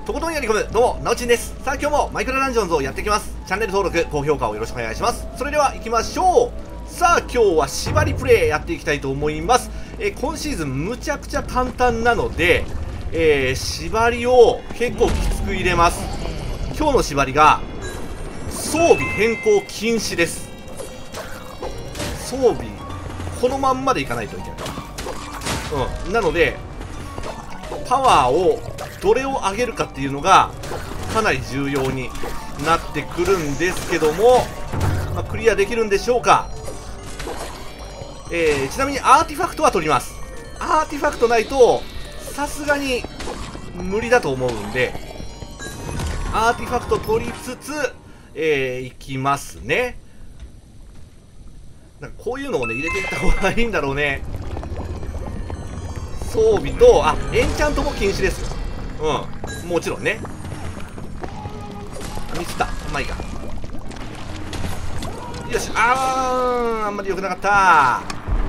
とことんやり込む、どうも、なおちんです。さあ、今日もマイクラダンジョンズをやっていきます。チャンネル登録、高評価をよろしくお願いします。それでは行きましょう。さあ、今日は縛りプレイやっていきたいと思います。今シーズンむちゃくちゃ簡単なので、縛りを結構きつく入れます。今日の縛りが、装備変更禁止です。装備、このまんまでいかないといけない。なので、パワーをどれを上げるかっていうのがかなり重要になってくるんですけども、クリアできるんでしょうか。ちなみにアーティファクトは取ります。アーティファクトないとさすがに無理だと思うんで、アーティファクト取りつつ、いきますね。なんかこういうのをね入れていった方がいいんだろうね。装備とエンチャントも禁止ですよ。もちろんね。ミスった。まあいいか。よし。あんまり良くなかった。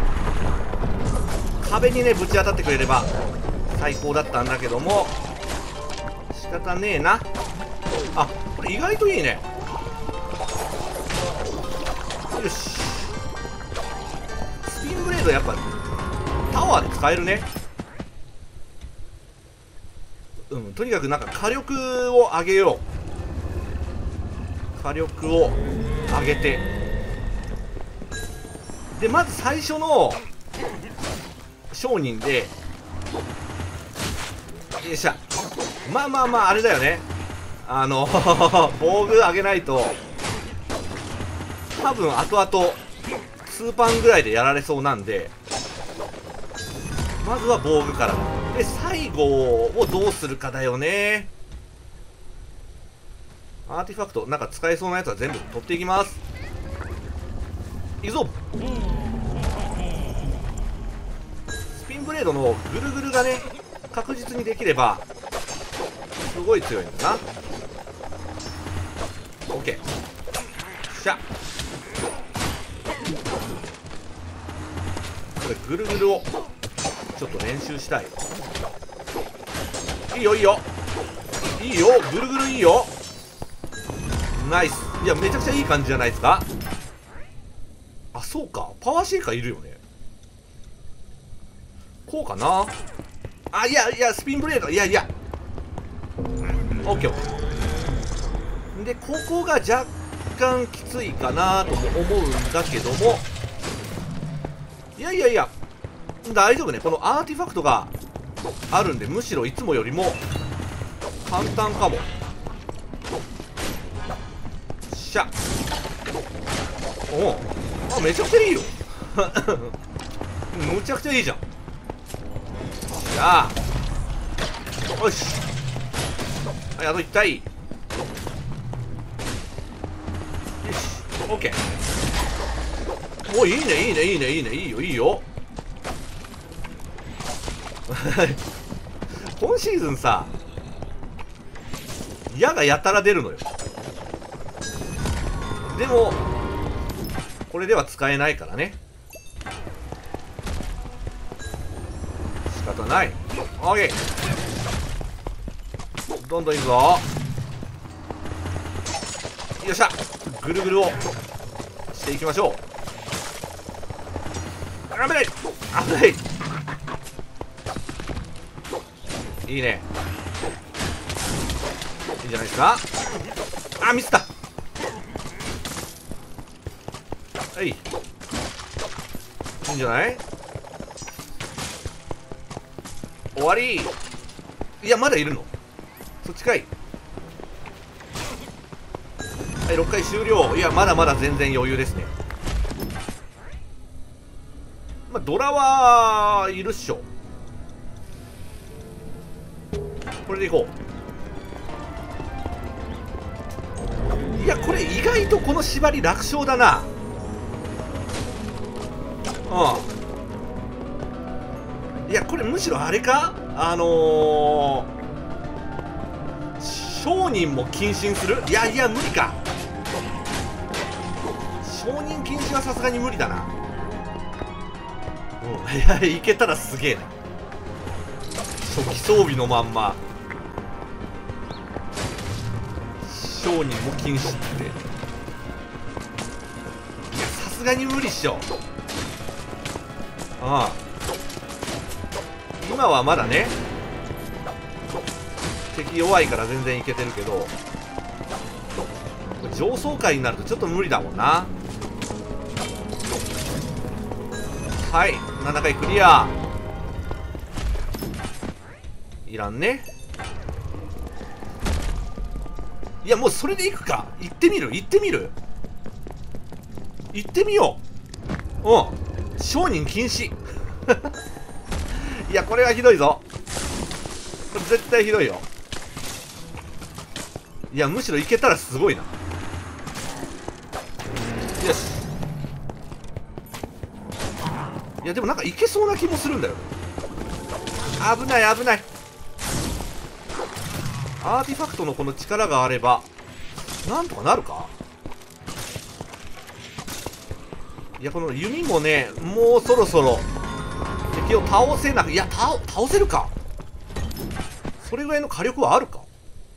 壁にねぶち当たってくれれば最高だったんだけども、仕方ねえな。これ意外といいね。よし。スピンブレードやっぱタワーで使えるね。とにかくなんか火力を上げよう。火力を上げて、でまず最初の商人で、よっしゃ。まああれだよね。防具上げないと多分後々2パンぐらいでやられそうなんで、まずは防具からで、最後をどうするかだよね。アーティファクトなんか使えそうなやつは全部取っていきます。いくぞ。スピンブレードのぐるぐるがね確実にできればすごい強いんだな。 OK。 しゃ。これぐるぐるをちょっと練習したい。いいよいいよいいよ、ぐるぐるいいよ。ナイス。いやめちゃくちゃいい感じじゃないですか。そうか、パワーシェイカーいるよね。こうかな。いやスピンブレード、いやオッケー。でここが若干きついかなとも思うんだけども、いや大丈夫ね。このアーティファクトがあるんで、むしろいつもよりも簡単かも。しゃ。めちゃくちゃいいよ。むちゃくちゃいいじゃん。しゃあ。よし。はい、あと1体。よし。オッケー。いいね。いいよ。今シーズンさ、矢がやたら出るのよ。でもこれでは使えないからね。仕方ない。オッケー。どんどんいくぞ。よっしゃ。ぐるぐるをしていきましょう。危ない。いいね。いいんじゃないですか。ミスった。はい、いいんじゃない。終わり。いやまだいるの。そっちかい。はい、6回終了。いやまだまだ全然余裕ですね。ドラはいるっしょ。これでいこう。いやこれ意外とこの縛り楽勝だな。いやこれむしろあれか、商人も謹慎する。いや無理か。商人禁止はさすがに無理だな。いやいけたらすげえな。初期装備のまんま。 商人も禁止って。いや、さすがに無理っしょ。ああ、今はまだね、敵弱いから全然いけてるけど、上層階になるとちょっと無理だもんな。はい、7回クリア。いらんね。いや、もうそれでいくか。行ってみる、行ってみる、行ってみよう。うん、商人禁止。いや、これはひどいぞ。これ絶対ひどいよ。いや、むしろいけたらすごいな。よし。いや、でもなんかいけそうな気もするんだよ。危ない危ない。アーティファクトのこの力があればなんとかなるか。いや、この弓もね、もうそろそろ敵を倒せなく、いや、倒せるか。それぐらいの火力はあるか。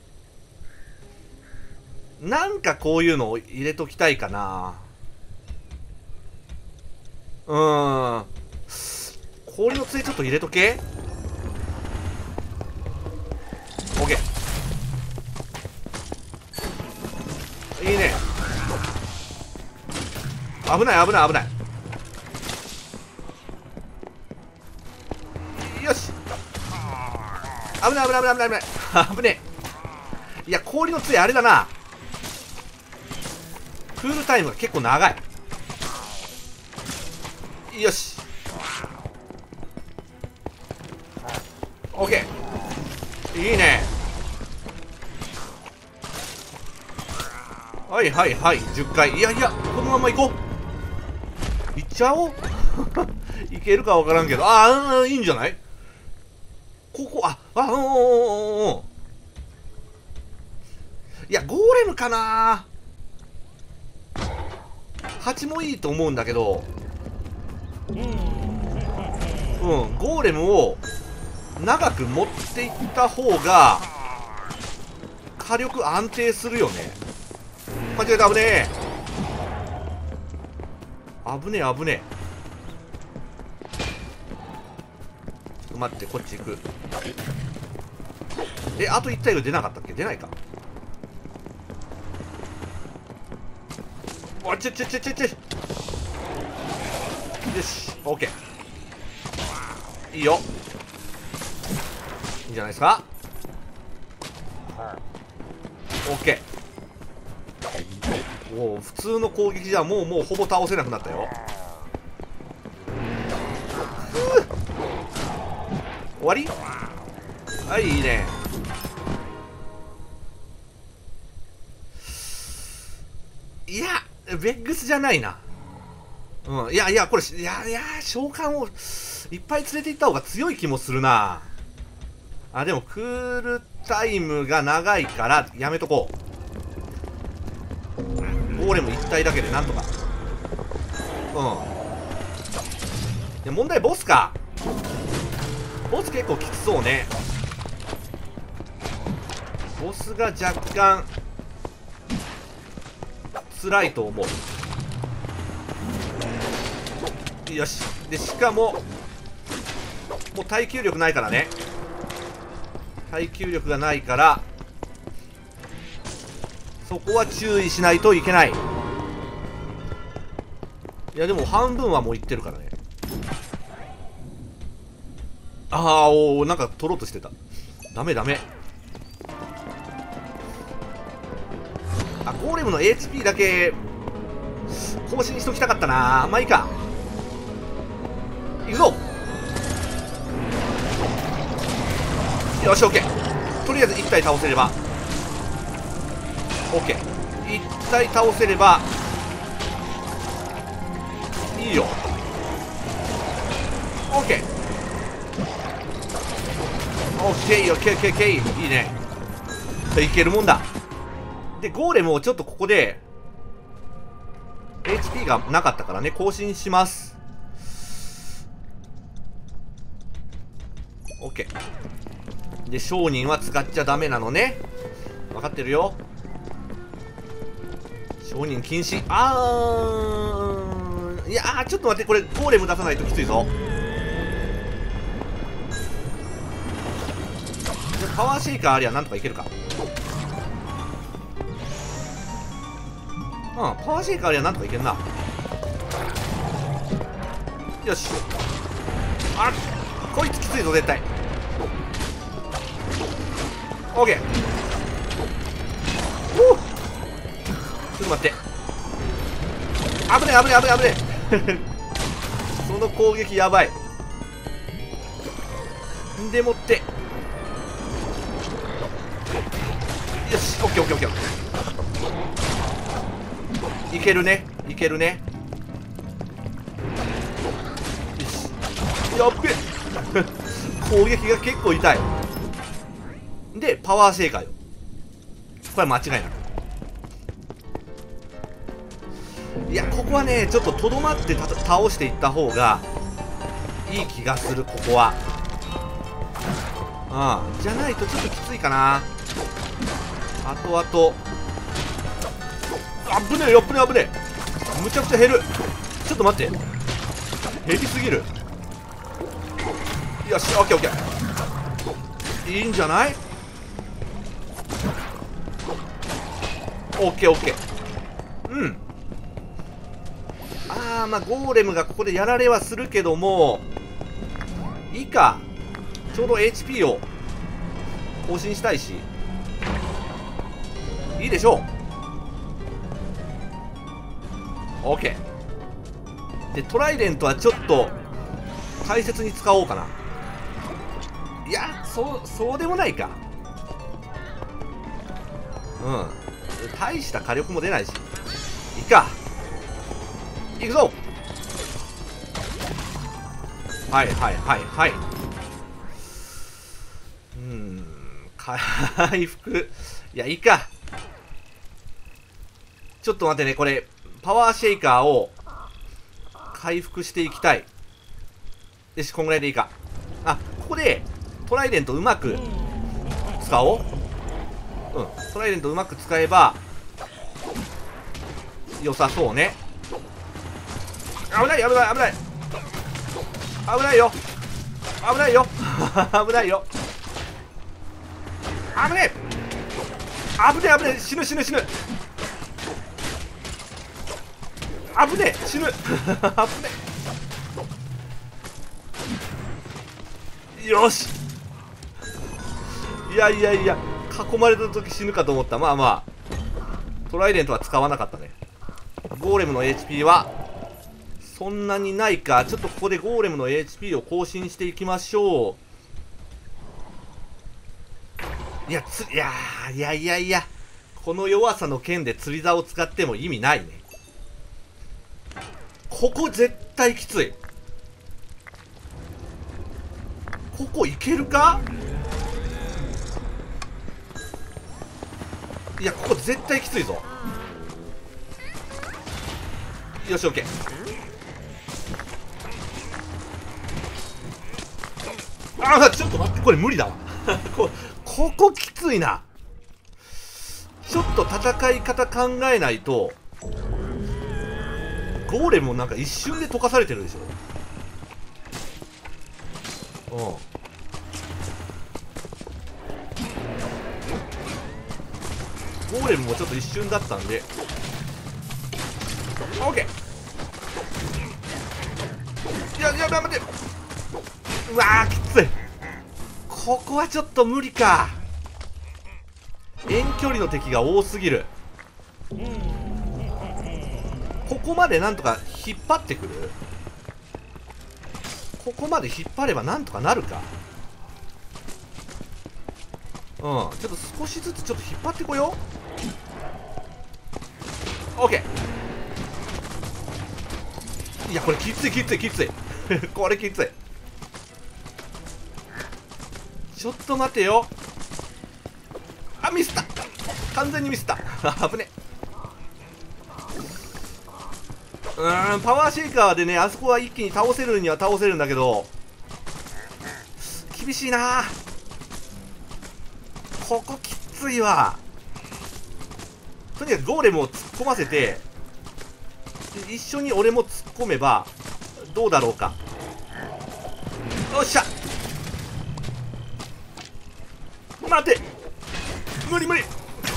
なんかこういうのを入れときたいかな。氷の杖ちょっと入れとけ。オッケー、いいね。危ない危ない危ない。よし、危ない危ない危ない危ない危ない。危ねえ。いや、氷の杖あれだな、クールタイムが結構長い。よし、オッケー、いいね。はいはいはい、10回。いやいや、このまま行こう。行っちゃおう。いけるか分からんけど、いいんじゃない。ここ、いや、ゴーレムかな。8もいいと思うんだけど、ゴーレムを長く持っていった方が火力安定するよね。間違えた、危ねえ危ねえ危ねえ。ちょっと待って、こっち行く。あと1体が出なかったっけ。出ないか。おちょよし、オッケー、いいよ、いいんじゃないですか。オッケー。おお、普通の攻撃じゃもうほぼ倒せなくなったよ。終わり。はい、いいね。いや、ベッグスじゃないな。いやいや、これ、いや召喚をいっぱい連れて行った方が強い気もするな。でもクールタイムが長いからやめとこう。ゴーレム1体だけでなんとか。いや、問題ボスか。ボス結構きつそうね。ボスが若干辛いと思う。よし。で、しかももう耐久力ないからね。耐久力がないから、そこは注意しないといけない。いや、でも半分はもういってるからね。なんか取ろうとしてた。ダメダメ。ゴーレムの HP だけ更新しときたかったな。まあいいか。いくぞ。よし、オッケー。とりあえず1体倒せればオッケー。1体倒せればいいよ。オッケーオッケーオッケーオッケーオッケー。いいね。いけるもんだ。で、ゴーレムをちょっとここで HP がなかったからね、更新します。オッケー。で、商人は使っちゃダメなのね。分かってるよ。 承認禁止。いやー、ちょっと待って、これゴーレム出さないときついぞ。パワーシェイカーありゃなんとかいけるか。パワーシェイカーありゃなんとかいけるな。よし。こいつきついぞ絶対。オーケー。ちょっと待って。危ねえ危ねえ危ねえ危ねえその攻撃やばい。んでもって、よし、オッケーオッケーオッケー。いけるね、いけるね。よし、やっべ攻撃が結構痛い。でパワーシェイカーよ。これ間違いなく。いや、ここはねちょっととどまって倒していった方がいい気がする。ここはじゃないとちょっときついかな。あとあと、危ねえ、危ねえ危ねえ。むちゃくちゃ減る。ちょっと待って、減りすぎる。よし、オッケーオッケー。いいんじゃない。オッケーオッケー。まあゴーレムがここでやられはするけどもいいか。ちょうど HP を更新したいしいいでしょう。 OK で、トライデントはちょっと大切に使おうかな。いや、そうでもないか。大した火力も出ないしいいか。いくぞ。はいはいはいはい。回復、いやいいか。ちょっと待ってね、これパワーシェイカーを回復していきたい。よし、こんぐらいでいいか。ここでトライデントうまく使おう。トライデントうまく使えば良さそうね。危ない危ない危ない危ないよ危ないよ危ないよ危ねえ危ねえ危ねえ。死ぬ死ぬ死ぬ。危ねえ死ぬ危ねえ。よし。いやいやいや、囲まれた時死ぬかと思った。まあまあトライデントは使わなかったね。ゴーレムの HP はそんなにないか。ちょっとここでゴーレムの HP を更新していきましょう。いやいやいやいや、この弱さの剣で釣り竿を使っても意味ないね。ここ絶対きつい。ここいけるか。いや、ここ絶対きついぞ。よし、オッケー。ちょっと待って、これ無理だわここきついな。ちょっと戦い方考えないと。ゴーレムもなんか一瞬で溶かされてるでしょ。ゴーレムもちょっと一瞬だったんで OK。 いや待って、うわーきつい。ここはちょっと無理か。遠距離の敵が多すぎる。ここまでなんとか引っ張ってくる。ここまで引っ張ればなんとかなるか。ちょっと少しずつちょっと引っ張ってこよう。 OK。 いや、これきついきついきついこれきつい。ちょっと待てよ。ミスった。完全にミスった。危ね。パワーシェイカーでね、あそこは一気に倒せるには倒せるんだけど厳しいな。ここきついわ。 とにかくゴーレムを突っ込ませて、一緒に俺も突っ込めばどうだろうか。よっしゃ、待て、無理無理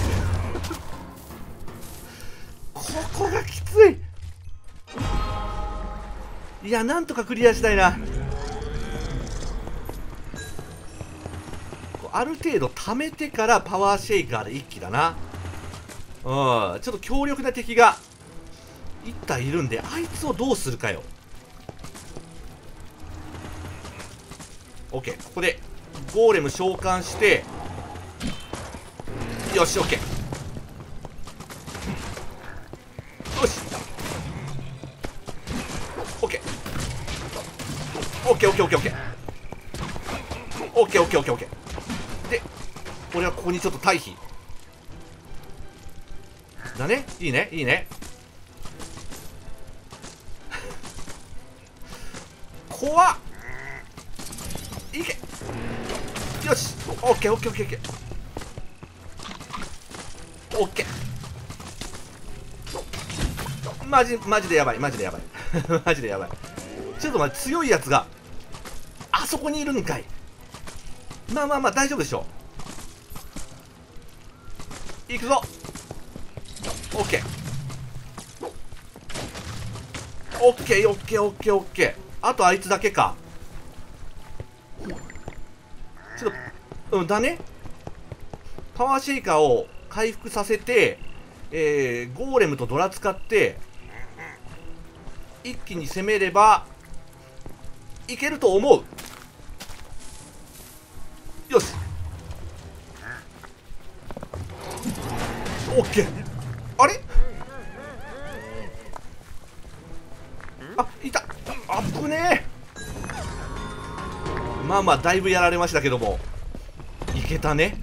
ここがきつい。いや、なんとかクリアしたいな。ある程度貯めてからパワーシェイカーで一気だな。ちょっと強力な敵が1体いるんで、あいつをどうするかよ。 OK、 ここでゴーレム召喚して、よし OK、 よし OK OK OK OK OK OK OK OK OK で、俺はここにちょっと退避だね。いいねいいね怖っ、いけ、よし OK OK OK OK OK、 マジでやばいマジでやばいマジでやばい。ちょっと待って、強いやつがあそこにいるんかい。まあまあまあ大丈夫でしょう。いくぞ OK OK OK OK OK、 あとあいつだけか。ちょっとだね。パワーシェイカーを回復させて、ゴーレムとドラ使って一気に攻めればいけると思う。よし OK。 あれ、あ、いた、あぶねえ。まあまあだいぶやられましたけども、いけたね。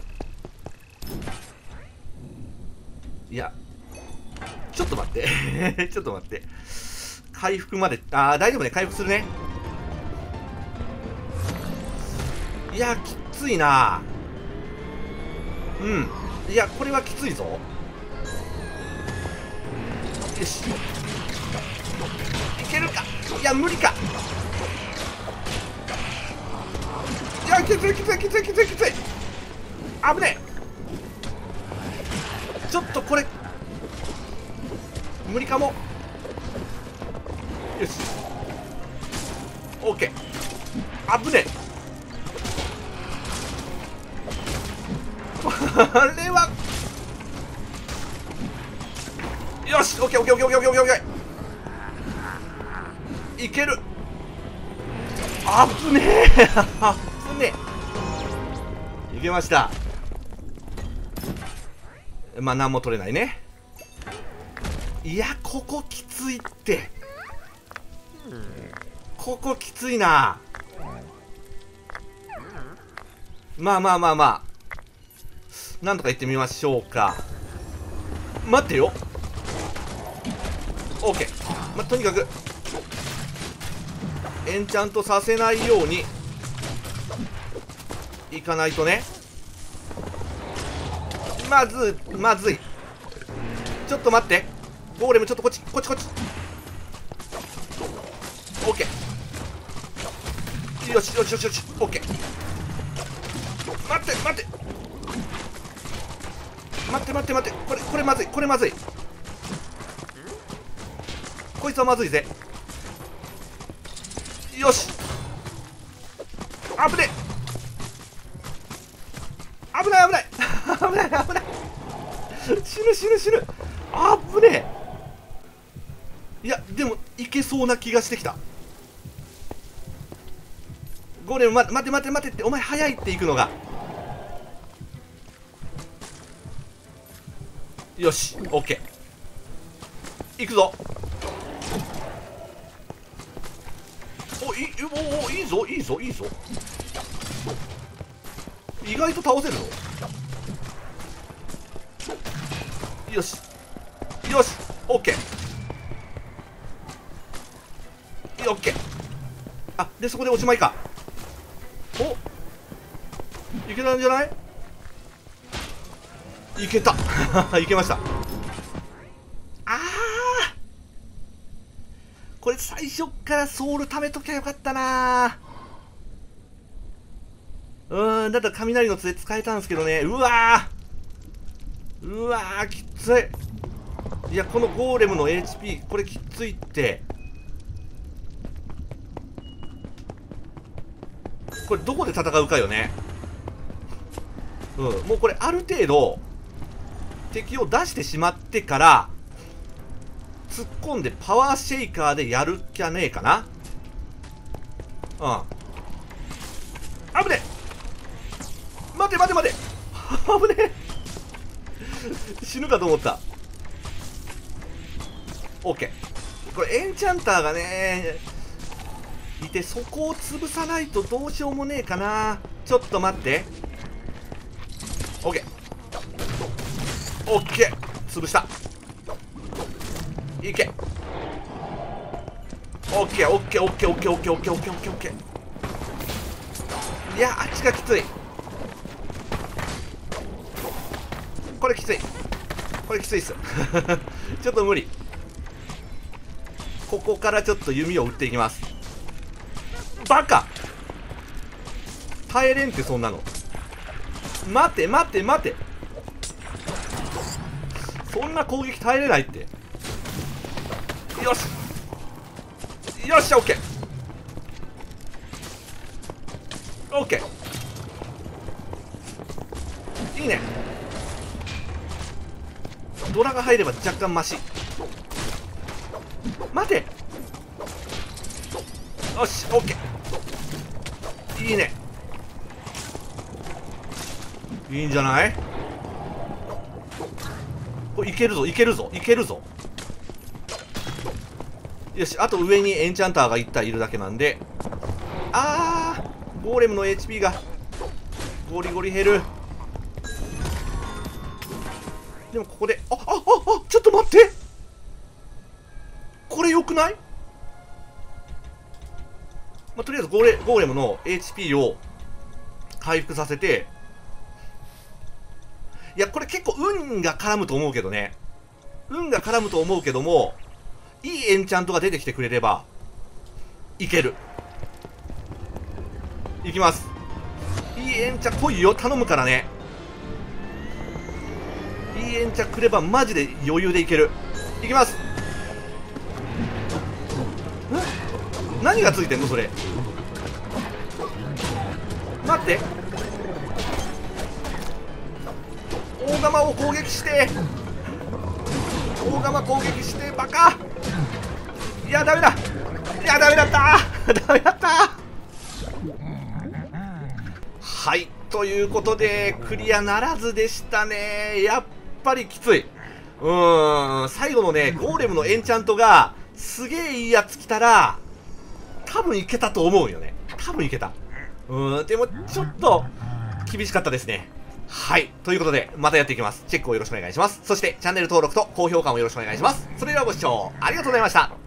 いや、ちょっと待ってちょっと待って、回復まで、大丈夫ね、回復するね。いや、きついな。いや、これはきついぞ。よし、いけるか。いや、無理か。いや、きついきついきついきついきつい、危ねえ。ちょっとこれ無理かも。よし OK、 危ねえこれは。よし OKOKOKOKOKOK、 いける。あぶねえあぶねえ、いけました。まあ何も取れないね。いや、ここきついって、ここきついな。まあまあまあまあ、なんとか言ってみましょうか。待ってよ OK、 まあ、とにかくエンチャントさせないようにいかないとね。まずい。ちょっと待って、ゴーレムちょっとこっち OK、 よし OK、 待ってこれまずい、こいつはまずいぜ。よし、危ねえ、危ない死ぬあぶねえ。いや、でもいけそうな気がしてきた。ゴーレム、待てって、お前早いっていくのが。よし OK、 いくぞ。いいぞ、意外と倒せるぞ。よし OK あ、でそこでおしまいか。お、いけたんじゃない。 いけたいけました。これ最初っからソウル貯めときゃよかったな。だったら雷の杖使えたんですけどね。うわーきつい。いや、このゴーレムの HP これきついって。これどこで戦うかよね。もうこれある程度敵を出してしまってから突っ込んでパワーシェイカーでやるっきゃねえかな。危ねえ、待て危ねえ死ぬかと思った。オッケー。これエンチャンターがねいて、そこを潰さないとどうしようもねえかな。ちょっと待って。オッケーオッケー、潰した。いけ。オッケーオッケーオッケーオッケーオッケーオッケーオッケーオッケーオッケー。いや、あっちがきつい。これきつい。これきついっすちょっと無理。ここからちょっと弓を打っていきます。バカ、耐えれんってそんなの。待て待て待て、そんな攻撃耐えれないって。よしよっしゃ、オッケーオッケー、いいね。ドラが入れば若干マシ。待て、よしオッケー、いいね。いいんじゃない。これいけるぞいけるぞいけるぞ。よし、あと上にエンチャンターが1体いるだけなんで。ゴーレムの HP がゴリゴリ減る。でもここでちょっと待って、これよくない？とりあえずゴーレムの HP を回復させて。いや、これ結構運が絡むと思うけどね。運が絡むと思うけども、いいエンチャントが出てきてくれればいける。いきます。いいエンチャ来いよ、頼むからね。いいエンチャくればマジで余裕でいける。いきます。何がついてんのそれ。待って、大釜を攻撃して、大釜攻撃して、バカ。いや、ダメだ。いや、ダメだったダメだった。はい、ということでクリアならずでしたね。やっぱりきつい。最後のねゴーレムのエンチャントがすげえいいやつ来たら多分いけたと思うよね。多分いけた。でもちょっと厳しかったですね。はい。ということで、またやっていきます。チェックをよろしくお願いします。そして、チャンネル登録と高評価もよろしくお願いします。それではご視聴ありがとうございました。